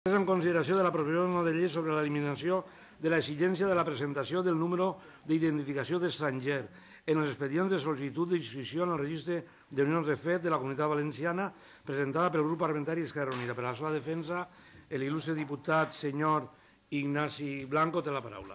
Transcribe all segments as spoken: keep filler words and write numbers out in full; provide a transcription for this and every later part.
En consideració de la proposició de llei sobre l'eliminació de l'exigència de la presentació del número d'identificació d'estranger en els expedients de sol·licitud d'inscripció en el registre d'unions de fet de la Comunitat Valenciana, presentada pel grup parlamentari Esquerra Unida. Per a la seva defensa, l'il·lustre diputat senyor Ignasi Blanco té la paraula.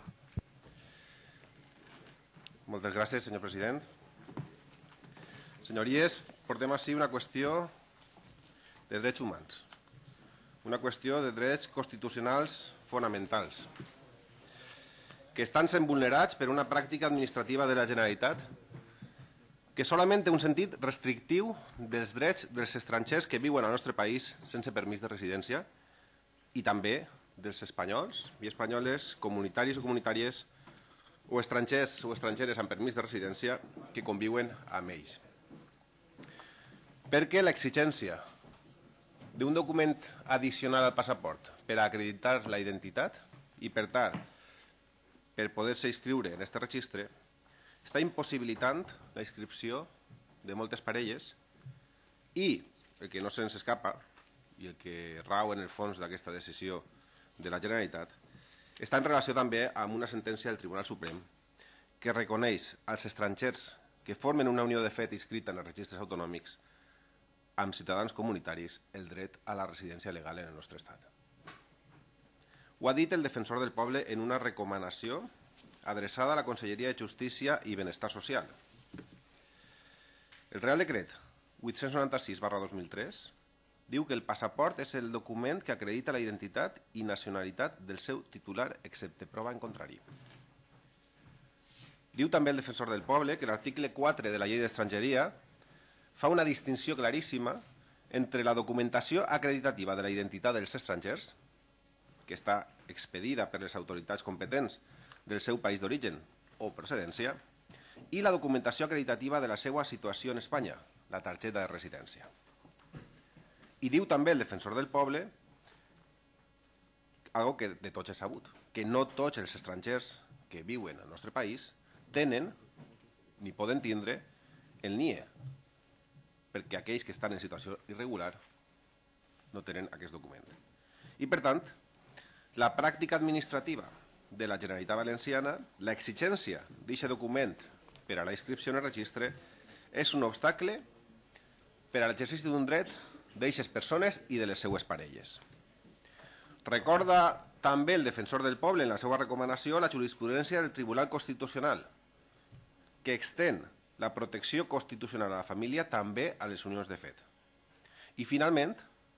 Moltes gràcies, senyor president. Senyories, portem ací una qüestió de drets humans. Una qüestió de drets constitucionals fonamentals que estan sent vulnerats per una pràctica administrativa de la Generalitat que solament té un sentit restrictiu dels drets dels estrangers que viuen al nostre país sense permís de residència i també dels espanyols i espanyoles, comunitaris o comunitàries o estrangers o estrangeres amb permís de residència que conviuen amb ells. Perquè l'exigència d'un document addicional al passaport per a acreditar la identitat i, per tant, per poder-se inscriure en aquest registre, està impossibilitant la inscripció de moltes parelles i, el que no se'ns escapa, i el que rau en el fons d'aquesta decisió de la Generalitat, està en relació també amb una sentència del Tribunal Suprem que reconeix als estrangers que formen una unió de fet inscrita en els registres autonòmics amb ciutadans comunitaris el dret a la residència legal en el nostre estat. Ho ha dit el defensor del poble en una recomanació adreçada a la Conselleria de Justícia i Benestar Social. El Real Decret vuit-cents noranta-sis barra dos mil tres diu que el passaport és el document que acredita la identitat i nacionalitat del seu titular, excepte prova en contrari. Diu també el defensor del poble que l'article quatre de la Llei d'Estrangeria fa una distinció claríssima entre la documentació acreditativa de la identitat dels estrangers, que està expedida per les autoritats competents del seu país d'origen o procedència, i la documentació acreditativa de la seva situació en Espanya, la targeta de residència. I diu també el defensor del poble algo que de tots és sabut, que no tots els estrangers que viuen al nostre país tenen ni poden tindre el N I E, perquè aquells que estan en situació irregular no tenen aquest document. I, per tant, la pràctica administrativa de la Generalitat Valenciana, l'exigència d'aquest document per a la inscripció en el registre, és un obstacle per a l'exercici d'un dret d'aquestes persones i de les seues parelles. Recorda també el defensor del poble en la seva recomanació la jurisprudència del Tribunal Constitucional, que extén la protecció constitucional a la família també a les unions de fet. I, finalment,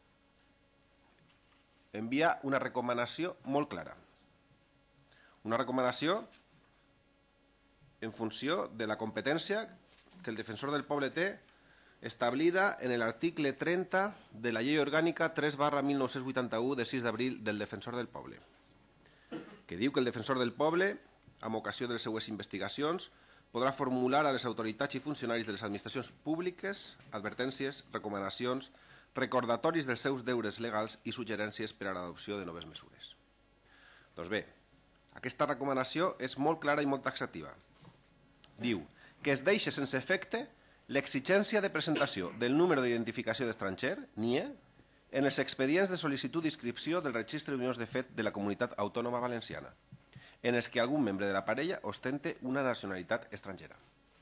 envia una recomanació molt clara. Una recomanació en funció de la competència que el defensor del poble té establida en l'article trenta de la Llei Orgànica tres barra mil nou-cents vuitanta-u de sis d'abril del defensor del poble, que diu que el defensor del poble, amb ocasió de les seues investigacions, podrà formular a les autoritats i funcionaris de les administracions públiques advertències, recomanacions, recordatoris dels seus deures legals i suggerències per a l'adopció de noves mesures. Doncs bé, aquesta recomanació és molt clara i molt taxativa. Diu que es deixa sense efecte l'exigència de presentació del número d'identificació d'estranger, N I E, en els expedients de sol·licitud d'inscripció del registre d'unions de fet de la Comunitat Autònoma Valenciana, en els que algun membre de la parella ostente una nacionalitat estrangera.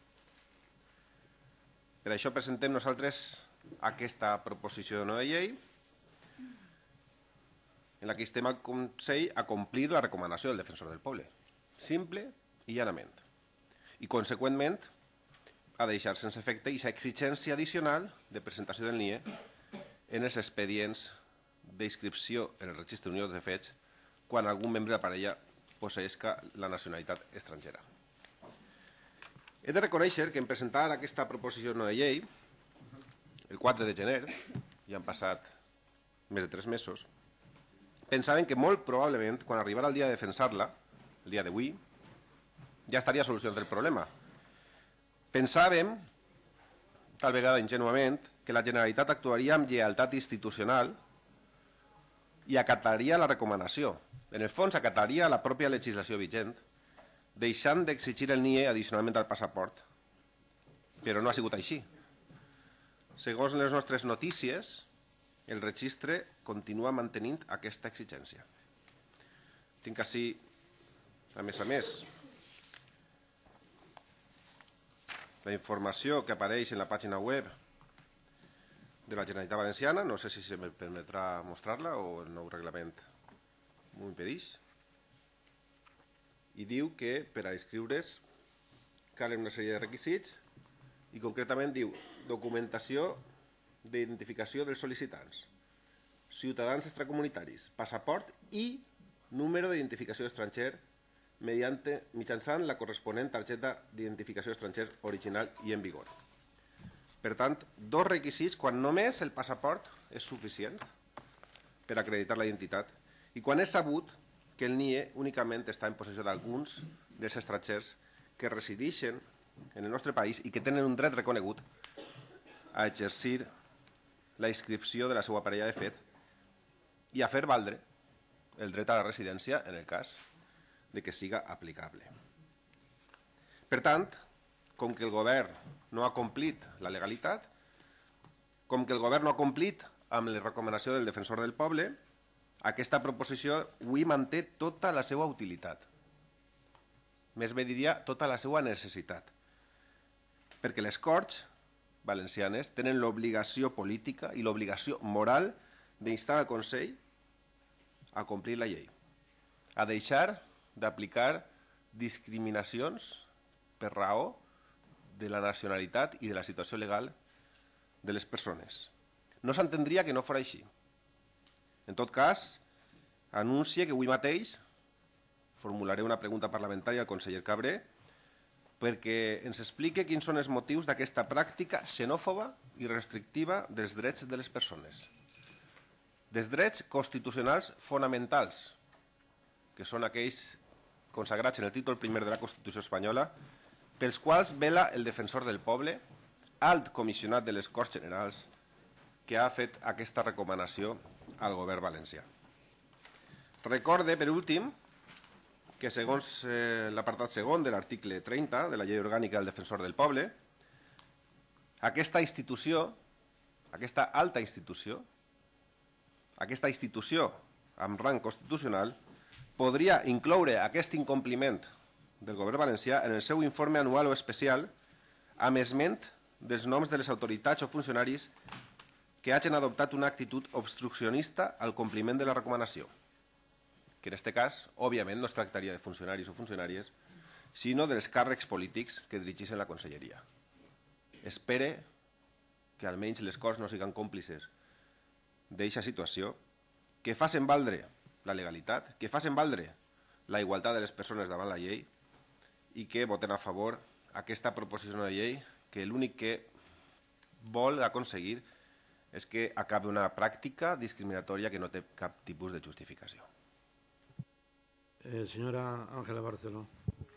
Per això presentem nosaltres aquesta proposició de llei en la que instem al Consell a complir la recomanació del defensor del poble, simple i llanament, i conseqüentment a deixar sense efecte aquesta exigència addicional de presentació del N I E en els expedients d'inscripció en el registre d'unions de fets quan algun membre de la parella possesca la nacionalitat estrangera. He de reconèixer que en presentar aquesta proposició de llei, el quatre de gener, ja han passat més de tres mesos, pensaven que molt probablement, quan arribara el dia de defensar-la, el dia d'avui, ja estaria solucionat el problema. Pensàvem, tal vegada ingenuament, que la Generalitat actuaria amb lleialtat institucional i acataria la recomanació. En el fons, acataria la pròpia legislació vigent, deixant d'exigir el N I E addicionalment al passaport. Però no ha sigut així. Segons les nostres notícies, el registre continua mantenint aquesta exigència. Tinc així, a més a més, la informació que apareix en la pàgina web de la Generalitat Valenciana, no sé si se me permetrà mostrar-la o el nou reglament m'ho impedeix, i diu que per a inscriure's calen una sèrie de requisits i concretament diu documentació d'identificació dels sol·licitants, ciutadans extracomunitaris, passaport i número d'identificació estranger mediante, mitjançant la corresponent targeta d'identificació estranger original i en vigor. Per tant, dos requisits quan només el passaport és suficient per acreditar la identitat i quan és sabut que el N I E únicament està en possessió d'alguns dels estrangers que resideixen en el nostre país i que tenen un dret reconegut a exercir la inscripció de la seva parella de fet i a fer valdre el dret a la residència en el cas de que siga aplicable. Per tant, com que el govern no ha complit la legalitat, com que el govern no ha complit amb la recomanació del defensor del poble, aquesta proposició avui manté tota la seva utilitat. Més bé diria tota la seva necessitat. Perquè les Corts valencianes tenen l'obligació política i l'obligació moral d'instar al Consell a complir la llei, a deixar d'aplicar discriminacions per raó de la nacionalitat i de la situació legal de les persones. No s'entendria que no fos així. En tot cas, anuncie que avui mateix formularé una pregunta parlamentària al conseller Cabré perquè ens explique quins són els motius d'aquesta pràctica xenòfoba i restrictiva dels drets de les persones. Dels drets constitucionals fonamentals, que són aquells consagrats en el títol primer de la Constitució espanyola, pels quals vela el defensor del poble, alt comissionat de les Corts Generals, que ha fet aquesta recomanació al govern valencià. Recorde, per últim, que segons eh, l'apartat segon de l'article trenta de la Llei Orgànica del Defensor del Poble, aquesta institució, aquesta alta institució, aquesta institució amb rang constitucional, podria incloure aquest incompliment del govern valencià en el seu informe anual o especial amb esment dels noms de les autoritats o funcionaris que hagin adoptat una actitud obstruccionista al compliment de la recomanació, que en aquest cas, òbviament, no es tractaria de funcionaris o funcionàries, sinó dels càrrecs polítics que dirigeixen la conselleria. Espere que almenys les Corts no siguin còmplices d'aquesta situació, que facin valdre la legalitat, que facin valdre la igualtat de les persones davant la llei i que voten a favor aquesta proposició de llei que l'únic que vol aconseguir és que acabi una pràctica discriminatòria que no té cap tipus de justificació. Eh, señora Ángela Barceló.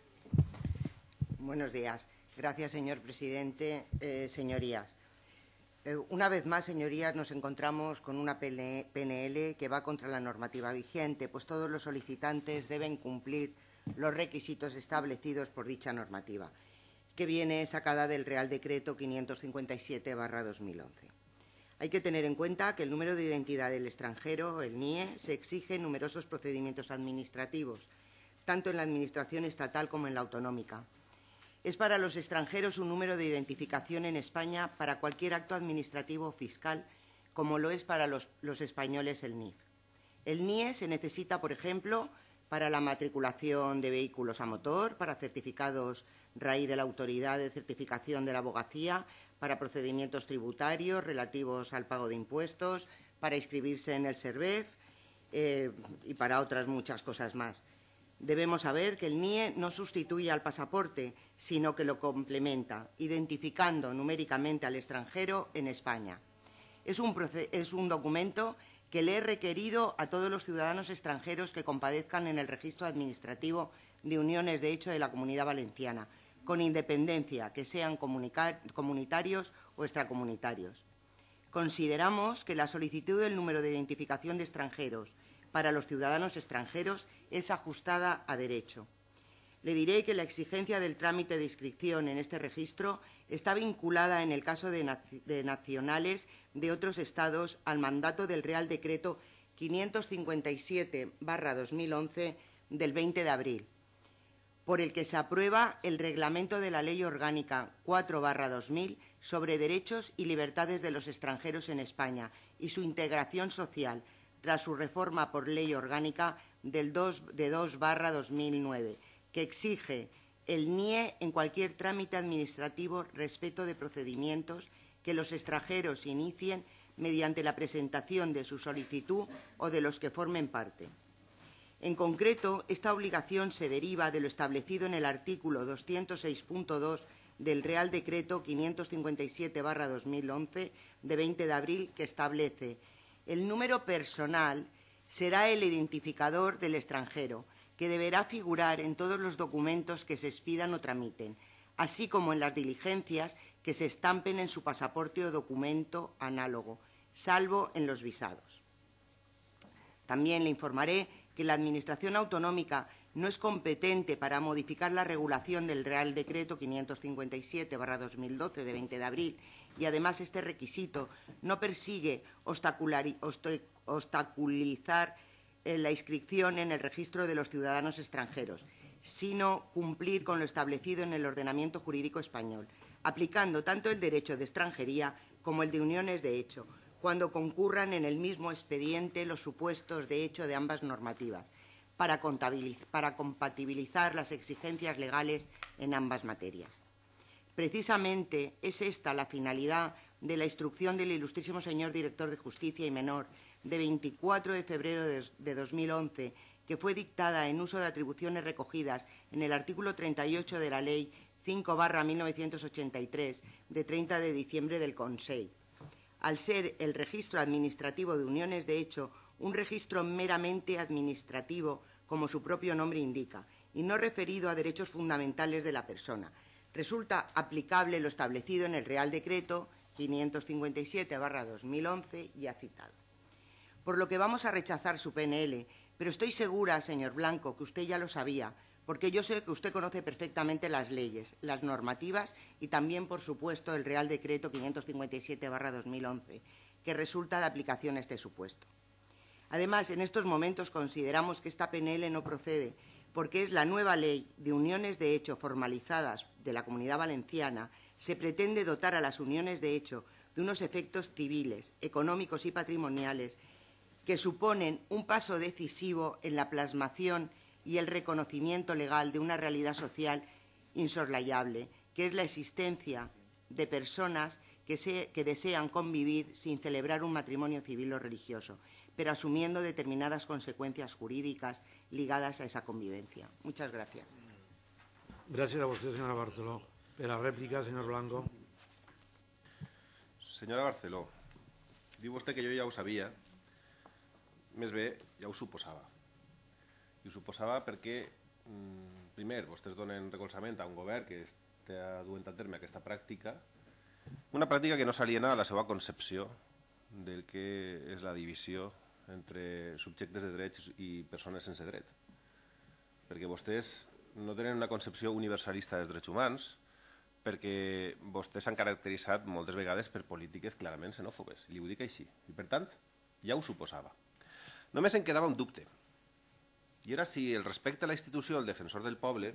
Buenos días. Gracias, señor presidente. Eh, señorías, eh, una vez más, señorías, nos encontramos con una P N L que va contra la normativa vigente, pues todos los solicitantes deben cumplir los requisitos establecidos por dicha normativa, que viene sacada del Real Decreto quinientos cincuenta y siete barra dos mil once. Hay que tener en cuenta que el número de identidad del extranjero, el N I E, se exige en numerosos procedimientos administrativos, tanto en la administración estatal como en la autonómica. Es para los extranjeros un número de identificación en España para cualquier acto administrativo o fiscal, como lo es para los, los españoles el N I F. El N I E se necesita, por ejemplo, para la matriculación de vehículos a motor, para certificados raíz de la Autoridad de Certificación de la Abogacía, para procedimientos tributarios relativos al pago de impuestos, para inscribirse en el SERVEF eh, y para otras muchas cosas más. Debemos saber que el N I E no sustituye al pasaporte, sino que lo complementa, identificando numéricamente al extranjero en España. Es un, es un documento que le he requerido a todos los ciudadanos extranjeros que compadezcan en el registro administrativo de uniones de hecho de la Comunidad Valenciana, con independencia que sean comunitarios o extracomunitarios. Consideramos que la solicitud del número de identificación de extranjeros para los ciudadanos extranjeros es ajustada a derecho. Le diré que la exigencia del trámite de inscripción en este registro está vinculada, en el caso de, nac de nacionales de otros estados, al mandato del Real Decreto quinientos cincuenta y siete barra dos mil once del veinte de abril, por el que se aprueba el reglamento de la Ley Orgánica cuatro barra dos mil sobre derechos y libertades de los extranjeros en España y su integración social, tras su reforma por Ley Orgánica del dos de dos barra dos mil nueve, que exige el N I E en cualquier trámite administrativo respecto de procedimientos que los extranjeros inicien mediante la presentación de su solicitud o de los que formen parte. En concreto, esta obligación se deriva de lo establecido en el artículo doscientos seis punto dos del Real Decreto quinientos cincuenta y siete barra dos mil once de veinte de abril, que establece: el número personal será el identificador del extranjero, que deberá figurar en todos los documentos que se expidan o tramiten, así como en las diligencias que se estampen en su pasaporte o documento análogo, salvo en los visados. También le informaré que la Administración autonómica no es competente para modificar la regulación del Real Decreto quinientos cincuenta y siete barra dos mil doce de veinte de abril y, además, este requisito no persigue obstaculizar la inscripción en el registro de los ciudadanos extranjeros, sino cumplir con lo establecido en el ordenamiento jurídico español, aplicando tanto el derecho de extranjería como el de uniones de hecho, cuando concurran en el mismo expediente los supuestos de hecho de ambas normativas, para, para compatibilizar las exigencias legales en ambas materias. Precisamente es esta la finalidad de la instrucción del Ilustrísimo Señor Director de Justicia y Menor de veinticuatro de febrero de dos mil once, que fue dictada en uso de atribuciones recogidas en el artículo treinta y ocho de la Ley cinco barra mil novecientos ochenta y tres de treinta de diciembre del Consell. Al ser el registro administrativo de uniones de hecho un registro meramente administrativo, como su propio nombre indica, y no referido a derechos fundamentales de la persona, resulta aplicable lo establecido en el Real Decreto quinientos cincuenta y siete barra dos mil once ya citado. Por lo que vamos a rechazar su P N L, pero estoy segura, señor Blanco, que usted ya lo sabía, porque yo sé que usted conoce perfectamente las leyes, las normativas y también, por supuesto, el Real Decreto quinientos cincuenta y siete barra dos mil once, que resulta de aplicación a este supuesto. Además, en estos momentos consideramos que esta P N L no procede porque es la nueva ley de uniones de hecho formalizadas de la Comunidad Valenciana. Se pretende dotar a las uniones de hecho de unos efectos civiles, económicos y patrimoniales que suponen un paso decisivo en la plasmación y el reconocimiento legal de una realidad social insoslayable, que es la existencia de personas que, se, que desean convivir sin celebrar un matrimonio civil o religioso, pero asumiendo determinadas consecuencias jurídicas ligadas a esa convivencia. Muchas gracias. Gracias a usted, señora Barceló. Per la rèplica, señor Blanco. Senyora Barceló, diu vostè que jo ja ho sabia, més bé, ja ho suposava. I ho suposava perquè, mm, primer, vostès donen recolzament a un govern que està duent a terme aquesta pràctica, una pràctica que no s'aliena a la seva concepció del que és la divisió entre subjectes de drets i persones sense dret. Perquè vostès no tenen una concepció universalista dels drets humans, perquè vostès s'han caracteritzat moltes vegades per polítiques clarament xenòfobes, i li ho dic així. I, per tant, ja ho suposava. Només em quedava un dubte, i era si el respecte a la institució del defensor del poble,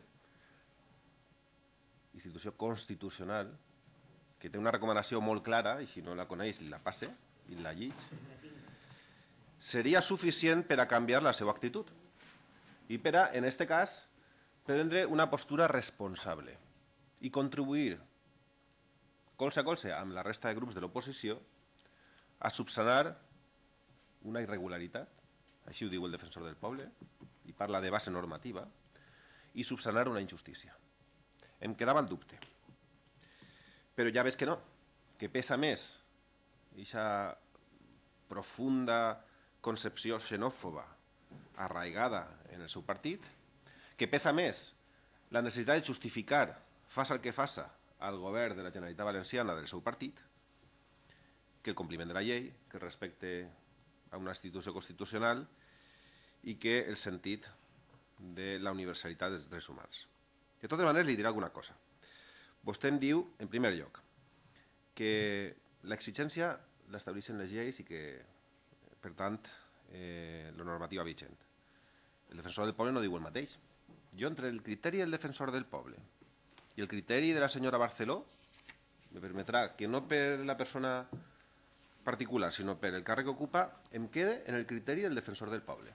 institució constitucional, que té una recomanació molt clara, i si no la coneix la passe i la llig, seria suficient per a canviar la seva actitud i per a, en aquest cas, prendre una postura responsable i contribuir colze a colze amb la resta de grups de l'oposició a subsanar una irregularitat, així ho diu el defensor del poble, i parla de base normativa, i subsanar una injustícia. Em quedava el dubte. Però ja veig que no, que pesa més aquesta profunda concepció xenòfoba arraigada en el seu partit, que pesa més la necessitat de justificar, faça el que faça, al govern de la Generalitat Valenciana del seu partit, que el compliment de la llei, que el respecte a una institució constitucional i que el sentit de la universalitat dels drets humans. De totes maneres, li diré alguna cosa. Vostè em diu, en primer lloc, que l'exigència l'estableixen les lleis i que, per tant, eh, la normativa vigent. El defensor del poble no diu el mateix. Jo, entre el criteri del defensor del poble i el criteri de la senyora Barceló, me permetrà que no per la persona particular, sinó per el càrrec que ocupa, em quede en el criteri del defensor del poble.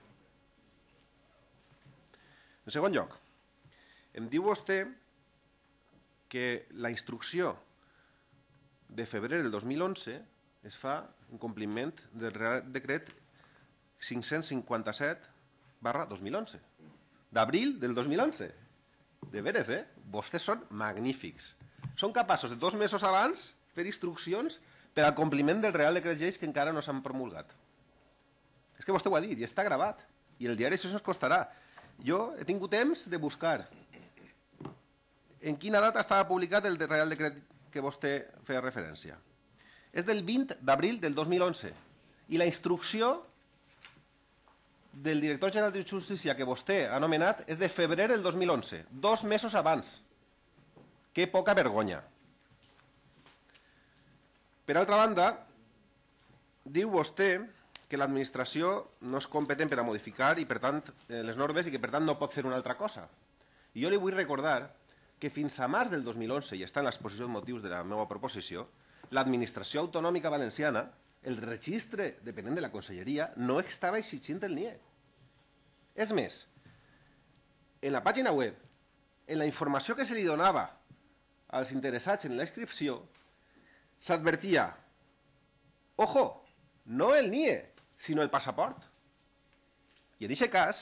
En segon lloc, em diu vostè que la instrucció de febrer del dos mil onze es fa en compliment del Real Decret cinc-cents cinquanta-set barra dos mil onze, d'abril del dos mil onze. De veres, eh? Vostès són magnífics. Són capaços de dos mesos abans fer instruccions per al compliment del Real Decret Lleis que encara no s'han promulgat. És que vostè ho ha dit i està gravat. I en el diari això ens constarà. Jo he tingut temps de buscar en quina data estava publicat el Real Decret que vostè feia referència. És del vint d'abril del dos mil onze. I la instrucció del director general de Justícia que vostè ha anomenat és de febrer del dos mil onze, dos mesos abans. Que poca vergonya. Per altra banda, diu vostè que l'administració no és competent per a modificar i, per tant, les normes i que, per tant, no pot fer una altra cosa. I jo li vull recordar que fins a març del dos mil onze, i està en l'exposició de motius de la meva proposició, l'administració autonòmica valenciana, el registre dependent de la conselleria, no estava exigint el N I E. És més, en la pàgina web, en la informació que se li donava als interessats en la inscripció, s'advertia, ojo, no el N I E, sinó el passaport. I en aquest cas,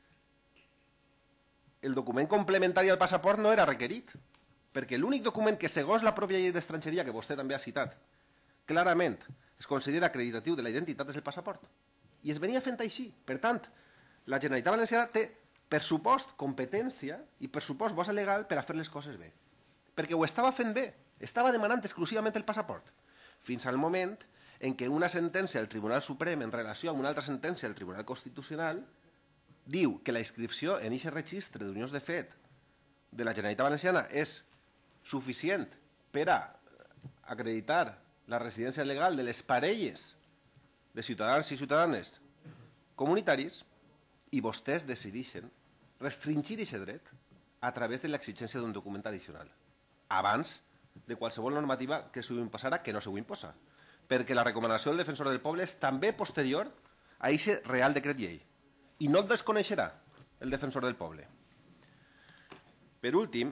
el document complementari al passaport no era requerit, perquè l'únic document que, segons la pròpia llei d'estrangeria, que vostè també ha citat, clarament es considera acreditatiu de la identitat és el passaport. I es venia fent així. Per tant, la Generalitat Valenciana té pressupost, competència i pressupost base legal per a fer les coses bé. Perquè ho estava fent bé, estava demanant exclusivament el passaport, fins al moment en què una sentència del Tribunal Suprem en relació amb una altra sentència del Tribunal Constitucional diu que la inscripció en aquest registre d'unions de fet de la Generalitat Valenciana és suficient per a acreditar la residència legal de les parelles de ciutadans i ciutadanes comunitaris i vostès decideixen restringir aquest dret a través de l'exigència d'un document addicional, abans de qualsevol normativa que s'ho imposarà que no s'ho imposa, perquè la recomanació del defensor del poble és també posterior a aquest Real Decret Llei i no el desconeixerà el defensor del poble. Per últim,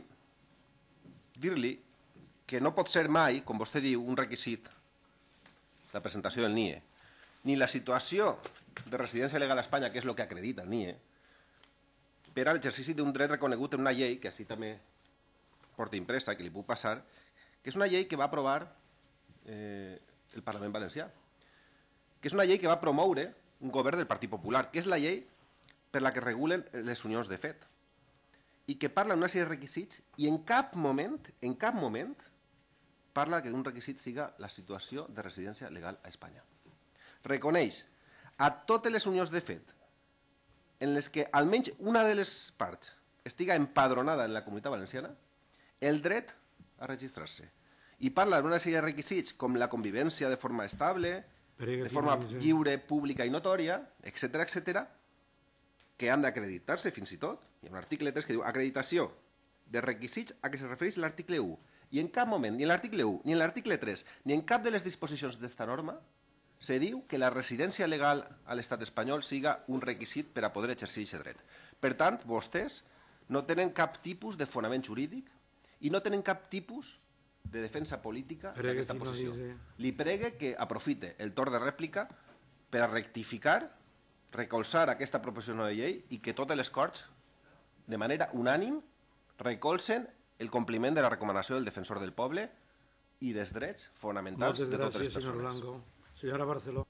dir-li que no pot ser mai, com vostè diu, un requisit la presentació del N I E, ni la situació de residència legal a Espanya, que és el que acredita el N I E, per a l'exercici d'un dret reconegut en una llei, que així també porta impresa, que li puc passar, que és una llei que va aprovar eh, el Parlament Valencià, que és una llei que va promoure un govern del Partit Popular, que és la llei per la que regulen les unions de fet, i que parla d'una sèrie de requisits i en cap moment, en cap moment, parla que d'un requisit siga la situació de residència legal a Espanya. Reconeix a totes les unions de fet en les que almenys una de les parts estiga empadronada en la Comunitat Valenciana el dret a registrar-se. I parla d'una sèrie de requisits com la convivència de forma estable, de forma lliure, pública i notòria, etcètera, etcètera, que han d'acreditar-se fins i tot. Hi ha un article tres que diu acreditació de requisits a què se refereix l'article u. I en cap moment, ni en l'article u, ni en l'article tres, ni en cap de les disposicions d'esta norma, se diu que la residència legal a l'estat espanyol siga un requisit per a poder exercir aquest dret. Per tant, vostès no tenen cap tipus de fonament jurídic i no tenen cap tipus de defensa política d'aquesta posició. Li pregue que aprofite el torn de rèplica per a rectificar, recolzar aquesta proposició de llei i que totes les Corts, de manera unànim, recolzen el compliment de la recomanació del defensor del poble i dels drets fonamentals de totes les persones. Señora Barceló.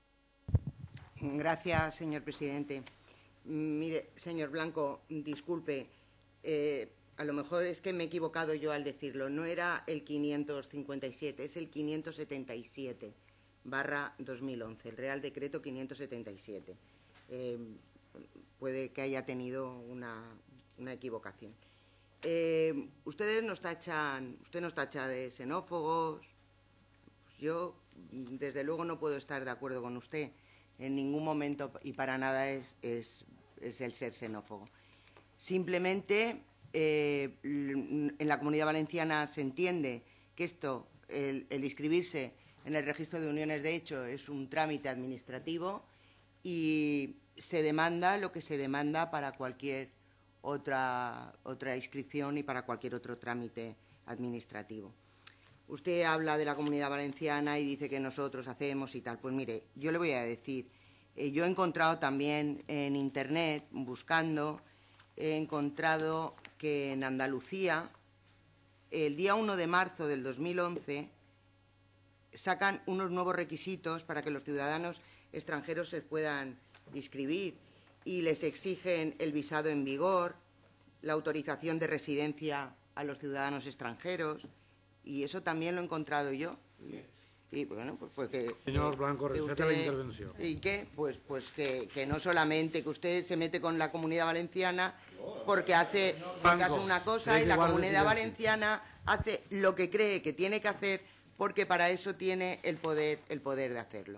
Gracias, señor presidente. Mire, señor Blanco, disculpe, eh, a lo mejor es que me he equivocado yo al decirlo. No era el quinientos cincuenta y siete, es el quinientos setenta y siete barra dos mil once, el Real Decreto quinientos setenta y siete. Eh, puede que haya tenido una, una equivocación. eh, ustedes nos tachan, usted nos tacha de xenófobos. Pues yo, desde luego, no puedo estar de acuerdo con usted. En ningún momento y para nada es, es, es el ser xenófobo. Simplemente, eh, en la Comunidad Valenciana se entiende que esto, el, el inscribirse en el registro de uniones de hecho, es un trámite administrativo y se demanda lo que se demanda para cualquier otra, otra inscripción y para cualquier otro trámite administrativo. Usted habla de la Comunidad Valenciana y dice que nosotros hacemos y tal. Pues mire, yo le voy a decir, eh, yo he encontrado también en Internet, buscando, he encontrado que en Andalucía, el día uno de marzo del dos mil once, sacan unos nuevos requisitos para que los ciudadanos extranjeros se puedan inscribir y les exigen el visado en vigor, la autorización de residencia a los ciudadanos extranjeros, y eso también lo he encontrado yo. Y bueno, pues, pues que... Señor Blanco, que respeta usted, la intervención. ¿Y qué? Pues, pues que, que no solamente que usted se mete con la Comunidad Valenciana porque hace, porque hace una cosa y la Comunidad Valenciana hace lo que cree que tiene que hacer porque para eso tiene el poder, el poder de hacerlo.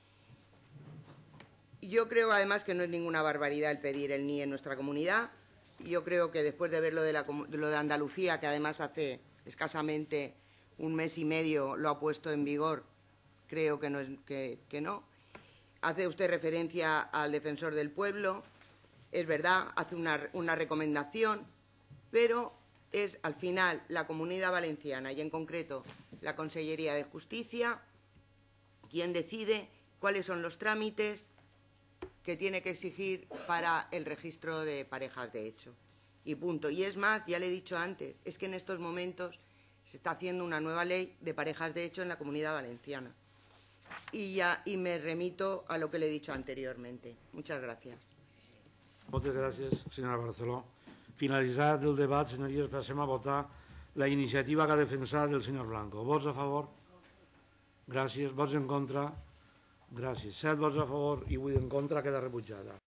Yo creo además que no es ninguna barbaridad el pedir el N I E en nuestra comunidad. Yo creo que después de ver lo de, la, de, lo de Andalucía, que además hace escasamente un mes y medio lo ha puesto en vigor, creo que no. Es, que, que no. Hace usted referencia al defensor del pueblo, es verdad, hace una, una recomendación, pero es al final la Comunidad Valenciana y en concreto la Consellería de Justicia quien decide cuáles son los trámites que tiene que exigir para el registro de parejas de hecho. Y punto. Y es más, ya le he dicho antes, es que en estos momentos se está haciendo una nueva ley de parejas de hecho en la Comunidad Valenciana. Y, ya, y me remito a lo que le he dicho anteriormente. Muchas gracias. Moltes gràcies, senyora Barceló. Finalitzat el debat, senyories, passem a votar la iniciativa que ha defensat el senyor Blanco. Vots a favor? Gràcies. Vots en contra? Gràcies. Set vots a favor i vuit en contra, queda rebutjada.